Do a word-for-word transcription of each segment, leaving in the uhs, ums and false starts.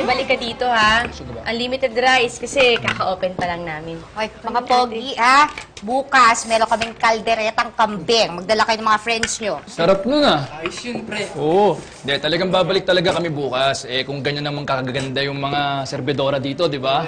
Ate, balik ka dito, ha? Unlimited rice kasi kaka-open pa lang namin. Hoy, mga pogi, ha? Bukas, meron kaming kalderetang kambing. Magdala kayo ng mga friends nyo. Sarap nun ah. Ayos yun, pre. Oo. Hindi, talagang babalik talaga kami bukas. Eh, kung ganyan naman kakaganda yung mga serbedora dito, di ba?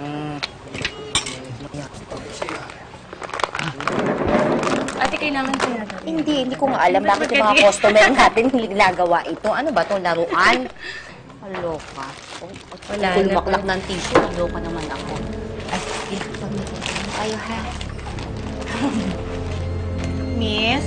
Ate, kailangan ko na. Hindi, hindi ko nga alam bakit yung mga customer natin ginagawa ito. Ano ba itong laruan? Aloka. Wala na. Kulmaklak ng tissue. Aloka naman ako. Ay, dito pa mo. Ayo, ha? Miss?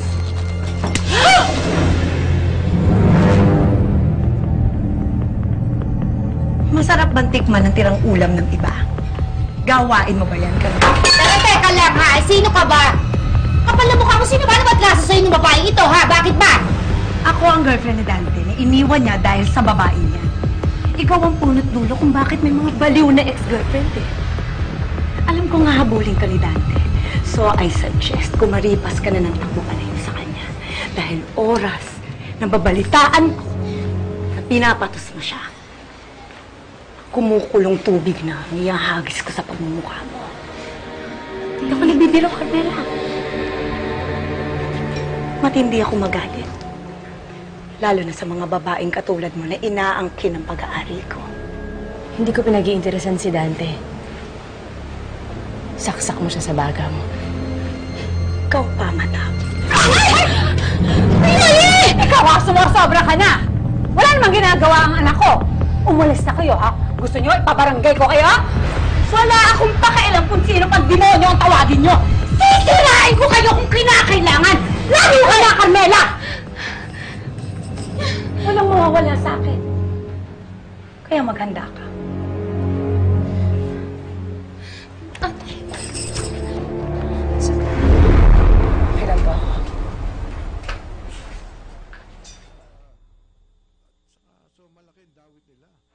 Masarap bang tikman ang tirang ulam ng iba? Gawain mo ba yan, Kalma? Teka, teka lang, ha? Sino ka ba? Kapal na mukha mo, sino ba? Ano ba't lasa sa'yo ng babae ito, ha? Bakit ba? Ako ang girlfriend ni Dante na iniwan niya dahil sa babae niya. Ikaw ang punot dulo kung bakit may mga baliw na ex-girlfriend eh. Alam ko nga habulin ka ni Dante. So I suggest kumaripas ka na ng takbo palayo sa kanya. Dahil oras na babalitaan ko na pinapatos mo siya. Kumukulong tubig na niyahagis ko sa pagmumukha mo. Hindi ako nagbibiro, Carmela. Matindi ako magalit. Lalo na sa mga babaeng katulad mo na inaangkin ang pag-aari ko. Hindi ko pinag-iinteresan si Dante. Saksak mo siya sa baga mo. Ikaw pa, madam. Ay! Ay! Ikaw ha, sumusobra ka na! Wala namang ginagawa ang anak ko. Umalis na kayo, ha? Gusto nyo ipabarangay ko kayo? Wala akong pakialam kung sino pang demonyo ang tawagin nyo. Sisirain ko kayo kung kinakailangan. Lalo ka na, Carmela! Walang mawawala sa akin. Kaya maghanda ka. Kailan ba? So malaki ang dawit nila.